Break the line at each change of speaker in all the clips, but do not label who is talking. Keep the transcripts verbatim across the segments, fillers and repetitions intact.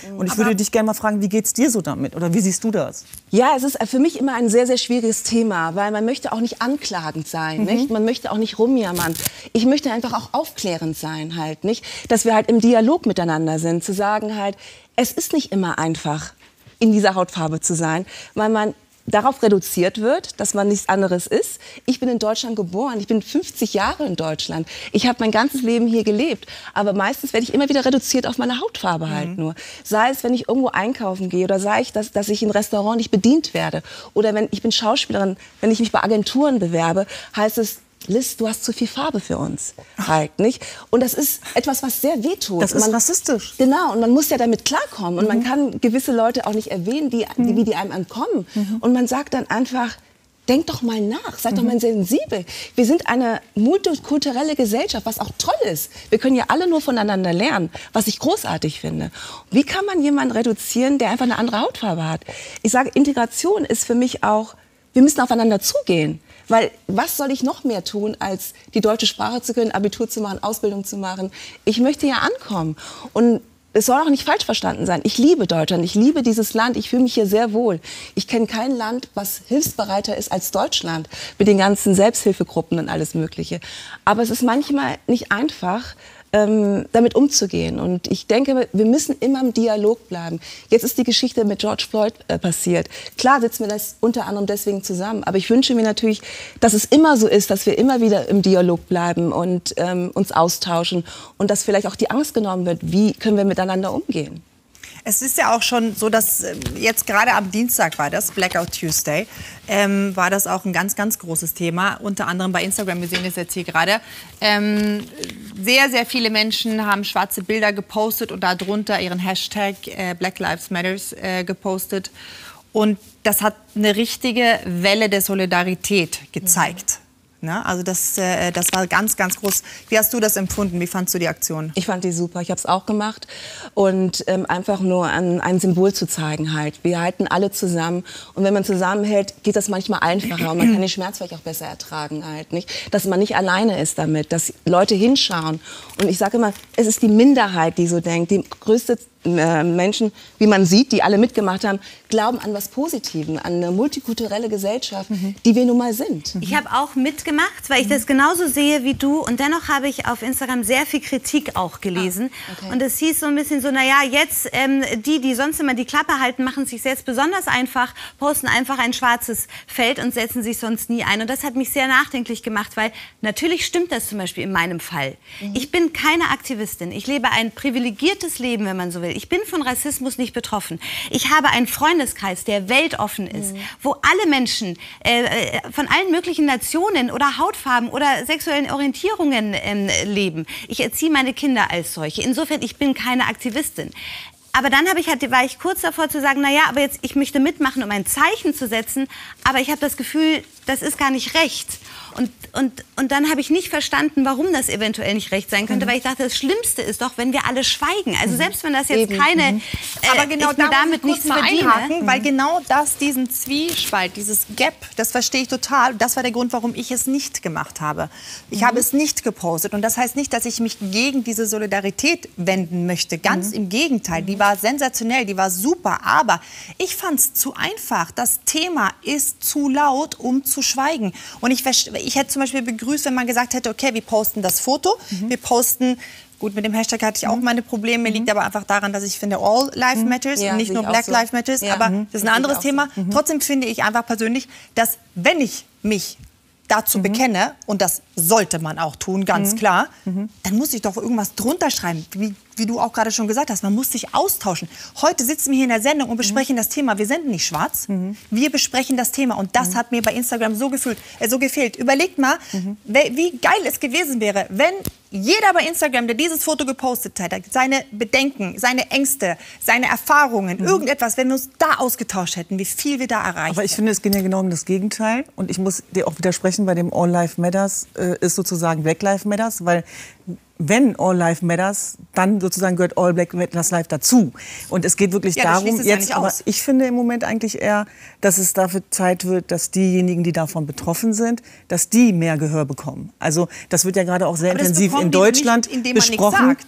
Und ich würde dich gerne mal fragen, wie geht's dir so damit? Oder wie siehst du das?
Ja, es ist für mich immer ein sehr, sehr schwieriges Thema, weil man möchte auch nicht anklagend sein, mhm. nicht? Man möchte auch nicht rumjammern. Ich möchte einfach auch aufklärend sein, halt, nicht? Dass wir halt im Dialog miteinander sind, zu sagen halt, es ist nicht immer einfach, in dieser Hautfarbe zu sein, weil man darauf reduziert wird, dass man nichts anderes ist. Ich bin in Deutschland geboren, ich bin fünfzig Jahre in Deutschland. Ich habe mein ganzes Leben hier gelebt. Aber meistens werde ich immer wieder reduziert auf meine Hautfarbe halt mhm. nur. Sei es, wenn ich irgendwo einkaufen gehe oder sei es, dass, dass ich im Restaurant nicht bedient werde. Oder wenn ich bin Schauspielerin, wenn ich mich bei Agenturen bewerbe, heißt es, Liz, du hast zu viel Farbe für uns, halt, nicht? Und das ist etwas, was sehr wehtut.
Das ist
man,
rassistisch.
Genau, und man muss ja damit klarkommen. Und mhm. man kann gewisse Leute auch nicht erwähnen, die, die,
mhm.
wie die einem ankommen. Mhm. Und man sagt dann einfach, denkt doch mal nach, seid mhm. doch mal sensibel. Wir sind eine multikulturelle Gesellschaft, was auch toll ist. Wir können ja alle nur voneinander lernen, was ich großartig finde. Wie kann man jemanden reduzieren, der einfach eine andere Hautfarbe hat? Ich sage, Integration ist für mich auch, wir müssen aufeinander zugehen. Weil was soll ich noch mehr tun, als die deutsche Sprache zu können, Abitur zu machen, Ausbildung zu machen? Ich möchte ja ankommen. Und es soll auch nicht falsch verstanden sein. Ich liebe Deutschland, ich liebe dieses Land, ich fühle mich hier sehr wohl. Ich kenne kein Land, was hilfsbereiter ist als Deutschland, mit den ganzen Selbsthilfegruppen und alles Mögliche. Aber es ist manchmal nicht einfach, ähm, damit umzugehen. Und ich denke, wir müssen immer im Dialog bleiben. Jetzt ist die Geschichte mit George Floyd äh, passiert. Klar sitzen wir das unter anderem deswegen zusammen. Aber ich wünsche mir natürlich, dass es immer so ist, dass wir immer wieder im Dialog bleiben und ähm, uns austauschen. Und dass vielleicht auch die Angst genommen wird, wie können wir miteinander umgehen.
Es ist ja auch schon so, dass jetzt gerade am Dienstag war das, Blackout Tuesday, ähm, war das auch ein ganz, ganz großes Thema. Unter anderem bei Instagram, wir sehen es jetzt hier gerade. Ähm, sehr, sehr viele Menschen haben schwarze Bilder gepostet und darunter ihren Hashtag äh, Black Lives Matters äh, gepostet. Und das hat eine richtige Welle der Solidarität gezeigt. Mhm. Ne? Also das, äh, das war ganz, ganz groß. Wie hast du das empfunden? Wie fandst du die Aktion?
Ich fand die super. Ich habe es auch gemacht. Und ähm, einfach nur ein, ein Symbol zu zeigen halt. Wir halten alle zusammen. Und wenn man zusammenhält, geht das manchmal einfacher. Und man kann den Schmerz vielleicht auch besser ertragen halt. Nicht? Dass man nicht alleine ist damit. Dass Leute hinschauen. Und ich sage immer, es ist die Minderheit, die so denkt. Die größte äh, Menschen, wie man sieht, die alle mitgemacht haben, glauben an was Positives. An eine multikulturelle Gesellschaft, mhm. die wir nun mal sind.
Ich habe auch mitgemacht. Gemacht, weil ich das genauso sehe wie du. Und dennoch habe ich auf Instagram sehr viel Kritik auch gelesen. Ah, okay. Und es hieß so ein bisschen so, naja, jetzt ähm, die, die sonst immer die Klappe halten, machen es sich jetzt besonders einfach, posten einfach ein schwarzes Feld und setzen sich sonst nie ein. Und das hat mich sehr nachdenklich gemacht, weil natürlich stimmt das zum Beispiel in meinem Fall. Mhm. Ich bin keine Aktivistin. Ich lebe ein privilegiertes Leben, wenn man so will. Ich bin von Rassismus nicht betroffen. Ich habe einen Freundeskreis, der weltoffen ist, mhm. wo alle Menschen äh, von allen möglichen Nationen oder Hautfarben oder sexuellen Orientierungen ähm, leben. Ich erziehe meine Kinder als solche. Insofern, ich bin keine Aktivistin. Aber dann habe ich halt, war ich kurz davor zu sagen, naja, aber jetzt, ich möchte mitmachen, um ein Zeichen zu setzen, aber ich habe das Gefühl, das ist gar nicht recht. Und, und, und dann habe ich nicht verstanden, warum das eventuell nicht recht sein könnte, mhm. weil ich dachte, das Schlimmste ist doch, wenn wir alle schweigen. Also selbst wenn das jetzt
Eben.
keine,
mhm.
äh,
aber genau
ich mir
da
damit nichts verdiene.
Mhm. Weil genau das, diesen Zwiespalt, dieses Gap, das verstehe ich total. Das war der Grund, warum ich es nicht gemacht habe. Ich mhm. habe es nicht gepostet. Und das heißt nicht, dass ich mich gegen diese Solidarität wenden möchte. Ganz mhm. im Gegenteil. Die war sensationell, die war super. Aber ich fand es zu einfach. Das Thema ist zu laut, um zu schweigen. Und ich, ich hätte zum Beispiel begrüßt, wenn man gesagt hätte, okay, wir posten das Foto, mhm. wir posten, gut, mit dem Hashtag hatte ich auch meine Probleme, mhm. liegt aber einfach daran, dass ich finde, all life matters
ja,
und nicht nur Black so. Lives Matters, ja. aber mhm. das ist ein anderes Thema. So. Mhm. Trotzdem finde ich einfach persönlich, dass wenn ich mich dazu mhm. bekenne, und das sollte man auch tun, ganz mhm. klar, mhm. dann muss ich doch irgendwas drunter schreiben, wie, wie du auch gerade schon gesagt hast, man muss sich austauschen. Heute sitzen wir hier in der Sendung und besprechen mhm. das Thema, wir sind nicht schwarz, mhm. wir besprechen das Thema und das mhm. hat mir bei Instagram so, gefühlt, äh, so gefehlt. Überlegt mal, mhm. wie geil es gewesen wäre, wenn jeder bei Instagram, der dieses Foto gepostet hat, seine Bedenken, seine Ängste, seine Erfahrungen, mhm. irgendetwas, wenn wir uns da ausgetauscht hätten, wie viel wir da erreichen.
Aber ich finde, es geht ja genau um das Gegenteil. Und ich muss dir auch widersprechen, bei dem All Life Matters äh, ist sozusagen Black Lives Matters, weil wenn All Life Matters, dann sozusagen gehört All Black Matters Life dazu. Und es geht wirklich ja, darum, jetzt, ja aber ich finde im Moment eigentlich eher, dass es dafür Zeit wird, dass diejenigen, die davon betroffen sind, dass die mehr Gehör bekommen. Also das wird ja gerade auch sehr
aber
intensiv in Deutschland
nicht, indem man
besprochen.
Nichts sagt.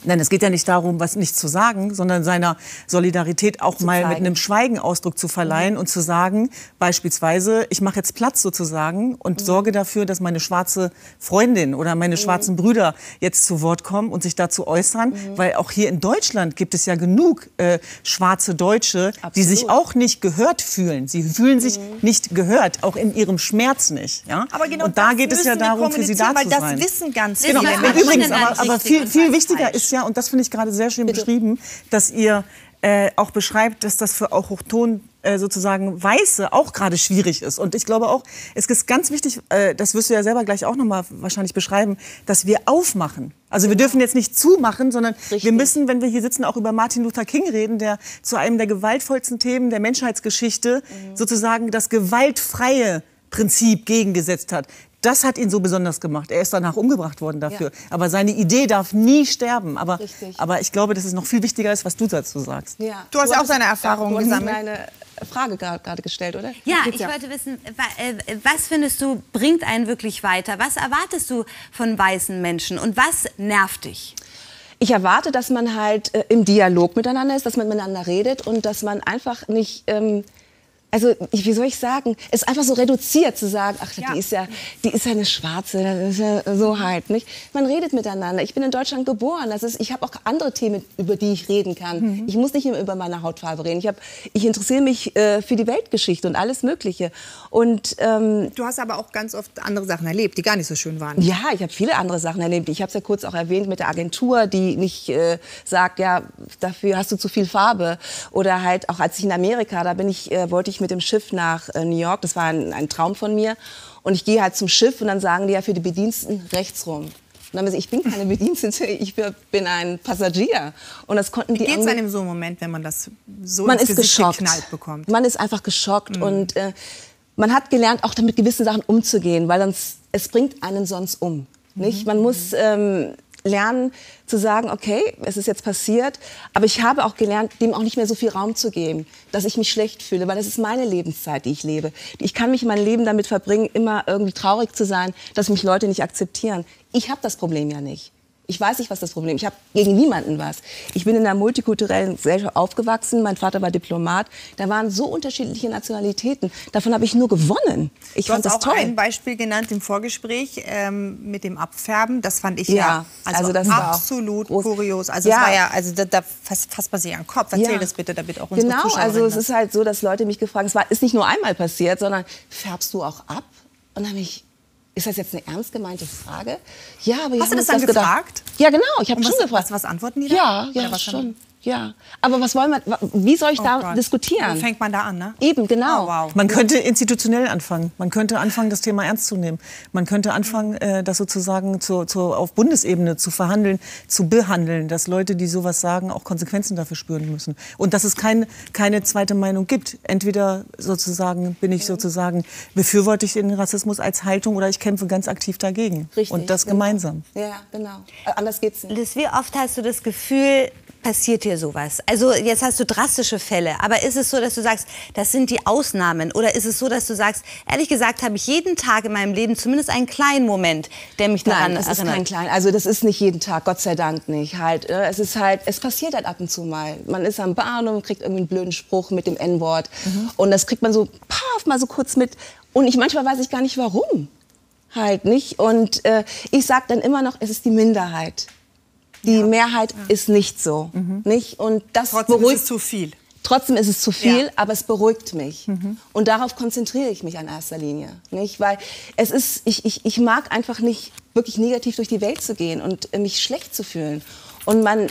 Nein, es geht ja nicht darum, was nicht zu sagen, sondern seiner Solidarität auch mal
zeigen.
mit einem Schweigen Ausdruck zu verleihen mhm. und zu sagen, beispielsweise, ich mache jetzt Platz sozusagen und mhm. sorge dafür, dass meine schwarze Freundin oder meine mhm. schwarzen Brüder jetzt zu Wort kommen und sich dazu äußern, mhm. weil auch hier in Deutschland gibt es ja genug äh, schwarze Deutsche, Absolut. die sich auch nicht gehört fühlen. Sie fühlen sich mhm. nicht gehört, auch in ihrem Schmerz nicht. Ja?
Aber genau
und da geht es ja darum, für sie da zu sein.
Weil das wissen ganz
genau.
viele
Menschen. Übrigens, aber, aber viel, viel wichtiger ist ja, und das finde ich gerade sehr schön Bitte. beschrieben, dass ihr äh, auch beschreibt, dass das für auch Hochton äh, sozusagen Weiße auch gerade schwierig ist. Und ich glaube auch, es ist ganz wichtig, äh, das wirst du ja selber gleich auch noch mal wahrscheinlich beschreiben, dass wir aufmachen. Also wir dürfen jetzt nicht zumachen, sondern Richtig. wir müssen, wenn wir hier sitzen, auch über Martin Luther King reden, der zu einem der gewaltvollsten Themen der Menschheitsgeschichte mhm. sozusagen das gewaltfreie Prinzip gegengesetzt hat. Das hat ihn so besonders gemacht. Er ist danach umgebracht worden dafür. Ja. Aber seine Idee darf nie sterben. Aber, aber ich glaube, dass es noch viel wichtiger ist, was du dazu sagst.
Ja. Du hast ja auch seine Erfahrungen gesammelt.
Du hast eine Frage gerade gestellt, oder?
Ja, ich ja. wollte wissen, was findest du, bringt einen wirklich weiter? Was erwartest du von weißen Menschen und was nervt dich?
Ich erwarte, dass man halt äh, im Dialog miteinander ist, dass man miteinander redet und dass man einfach nicht... Ähm, Also, ich, wie soll ich sagen, es ist einfach so reduziert zu sagen, ach, ja. die ist ja, die ist ja eine Schwarze, das ist ja so halt, nicht? Man redet miteinander. Ich bin in Deutschland geboren, das ist, ich habe auch andere Themen, über die ich reden kann. Mhm. Ich muss nicht immer über meine Hautfarbe reden. Ich, hab, ich interessiere mich äh, für die Weltgeschichte und alles Mögliche. Und, ähm,
du hast aber auch ganz oft andere Sachen erlebt, die gar nicht so schön waren.
Ja, ich habe viele andere Sachen erlebt. Ich habe es ja kurz auch erwähnt mit der Agentur, die nicht äh, sagt, ja, dafür hast du zu viel Farbe. Oder halt auch als ich in Amerika, da bin ich, äh, wollte ich mit dem Schiff nach äh, New York, das war ein, ein Traum von mir. Und ich gehe halt zum Schiff und dann sagen die ja für die Bediensteten rechts rum. Und dann haben sie gesagt, ich bin keine Bedienstete, ich bin ein Passagier. Und das konnten
Wie
die
geht es einem so im Moment, wenn man das so
man
ins
ist
Gesicht
geschockt.
geknallt bekommt?
Man ist einfach geschockt. Mhm. Und äh, man hat gelernt, auch damit gewissen Sachen umzugehen, weil sonst, es bringt einen sonst um. Nicht? Mhm. Man muss ähm, lernen zu sagen, okay, es ist jetzt passiert, aber ich habe auch gelernt, dem auch nicht mehr so viel Raum zu geben, dass ich mich schlecht fühle, weil das ist meine Lebenszeit, die ich lebe. Ich kann mich mein Leben damit verbringen, immer irgendwie traurig zu sein, dass mich Leute nicht akzeptieren. Ich habe das Problem ja nicht. Ich weiß nicht, was das Problem ist. Ich habe gegen niemanden was. Ich bin in einer multikulturellen Gesellschaft aufgewachsen. Mein Vater war Diplomat. Da waren so unterschiedliche Nationalitäten. Davon habe ich nur gewonnen. Ich
du
fand
hast
das
auch
toll.
ein Beispiel genannt im Vorgespräch ähm, mit dem Abfärben. Das fand ich
ja,
ja also,
also das
absolut
war
kurios. Also
ja.
es war ja, also da, da fasst, fasst man sich an den Kopf. Erzähl
ja.
das bitte, damit auch unsere
Genau,
Zuschauerinnen
also es ist halt so, dass Leute mich gefragt haben, es war, ist nicht nur einmal passiert, sondern färbst du auch ab? Und dann habe ich... Ist das jetzt eine ernst gemeinte Frage? Ja, aber
hast du das
dann
das
gefragt? Ja, genau. Ich habe schon
was,
gefragt.
Was, was antworten die da?
Ja, ja, ja schon. Ja. Aber was wollen wir? Wie soll ich oh da Gott. diskutieren?
Wo fängt man da an, ne?
Eben, genau.
Oh, wow.
Man könnte institutionell anfangen. Man könnte anfangen, das Thema ernst zu nehmen. Man könnte anfangen, äh, das sozusagen zu, zu, auf Bundesebene zu verhandeln, zu behandeln, dass Leute, die sowas sagen, auch Konsequenzen dafür spüren müssen. Und dass es kein, keine zweite Meinung gibt. Entweder sozusagen bin ich sozusagen, befürworte ich den Rassismus als Haltung oder ich kämpfe ganz aktiv dagegen.
Richtig,
und das
genau.
gemeinsam.
Ja, genau. Anders geht's nicht.
Liz, wie oft hast du das Gefühl, passiert dir sowas? Also jetzt hast du drastische Fälle, aber ist es so, dass du sagst, das sind die Ausnahmen? Oder ist es so, dass du sagst, ehrlich gesagt habe ich jeden Tag in meinem Leben zumindest einen kleinen Moment, der mich daran
Nein, das
erinnert?
ist kein klein. Also das ist nicht jeden Tag, Gott sei Dank nicht. Halt, äh, es ist halt, es passiert halt ab und zu mal. Man ist am Bahnhof, kriegt irgendwie einen blöden Spruch mit dem En-Wort mhm. und das kriegt man so, paf, mal so kurz mit. Und ich manchmal weiß ich gar nicht, warum. Halt nicht. Und äh, ich sage dann immer noch, es ist die Minderheit. Die ja. Mehrheit ja. ist nicht so. Mhm. Nicht? Und das
Trotzdem
beruhigt,
ist es zu viel.
Trotzdem ist es zu viel,
ja.
aber es beruhigt mich.
Mhm.
Und darauf konzentriere ich mich in erster Linie. Nicht? Weil es ist, ich, ich, ich mag einfach nicht wirklich negativ durch die Welt zu gehen und äh, mich schlecht zu fühlen. Und man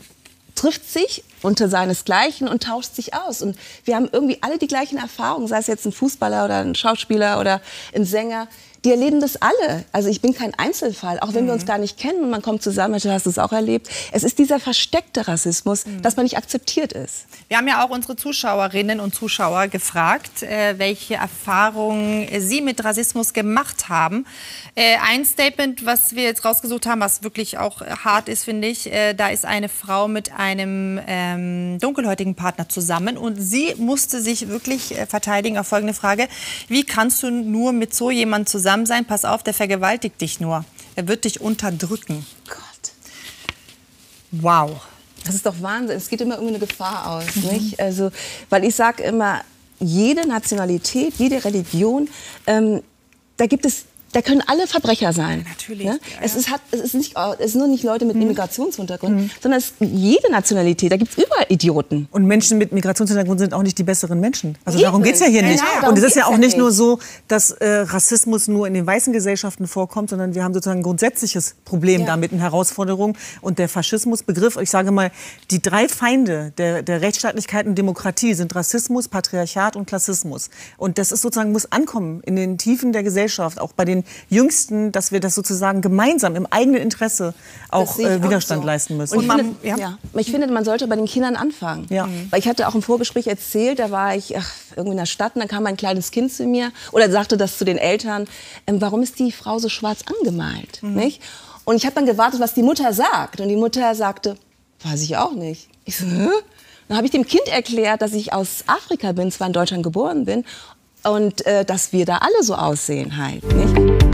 trifft sich unter seinesgleichen und tauscht sich aus. Und wir haben irgendwie alle die gleichen Erfahrungen, sei es jetzt ein Fußballer oder ein Schauspieler oder ein Sänger. Die erleben das alle. Also ich bin kein Einzelfall, auch wenn mhm. wir uns gar nicht kennen und man kommt zusammen, du hast es auch erlebt. Es ist dieser versteckte Rassismus, mhm. dass man nicht akzeptiert ist.
Wir haben ja auch unsere Zuschauerinnen und Zuschauer gefragt, äh, welche Erfahrungen sie mit Rassismus gemacht haben. Äh, ein Statement, was wir jetzt rausgesucht haben, was wirklich auch hart ist, finde ich, äh, da ist eine Frau mit einem ähm, dunkelhäutigen Partner zusammen und sie musste sich wirklich äh, verteidigen auf folgende Frage: Wie kannst du nur mit so jemandem zusammen sein, pass auf, der vergewaltigt dich nur. Er wird dich unterdrücken.
Gott.
Wow.
Das ist doch Wahnsinn. Es geht immer irgendwie eine Gefahr aus, mhm. nicht? Also, weil ich sage immer, jede Nationalität, jede Religion, ähm, da gibt es, da können alle Verbrecher sein.
Ja, natürlich.
Ja?
Ja,
es,
ja.
ist, hat, es, ist nicht, es sind nur nicht Leute mit Immigrationshintergrund, mhm. sondern es ist jede Nationalität, da gibt es überall Idioten.
Und Menschen mit Migrationshintergrund sind auch nicht die besseren Menschen. Also
Eben.
darum geht es ja hier
Genau,
nicht.
darum
Und es ist ja
geht's
auch
ja
nicht
nicht.
nur so, dass äh, Rassismus nur in den weißen Gesellschaften vorkommt, sondern wir haben sozusagen ein grundsätzliches Problem
Ja.
damit, eine Herausforderung. Und der Faschismusbegriff, ich sage mal, die drei Feinde der, der Rechtsstaatlichkeit und Demokratie sind Rassismus, Patriarchat und Klassismus. Und das ist sozusagen, muss ankommen in den Tiefen der Gesellschaft, auch bei den Jüngsten, dass wir das sozusagen gemeinsam im eigenen Interesse auch
sehe ich
äh,
auch
Widerstand
so.
leisten müssen.
Und ich,
man-
finde,
ja.
ja. ich finde, man sollte bei den Kindern anfangen.
Ja.
Weil ich hatte auch im Vorgespräch erzählt, da war ich ach, irgendwie in der Stadt und dann kam ein kleines Kind zu mir oder sagte das zu den Eltern, ähm, warum ist die Frau so schwarz angemalt?
Mhm.
Nicht? Und ich habe dann gewartet, was die Mutter sagt. Und die Mutter sagte, weiß ich auch nicht. Ich so, hä? Dann habe ich dem Kind erklärt, dass ich aus Afrika bin, zwar in Deutschland geboren bin und äh, dass wir da alle so aussehen halt. Nicht?